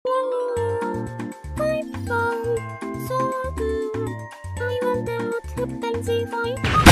Hãy subscribe cho kênh Ghiền Mì Gõ để không bỏ lỡ những video hấp dẫn.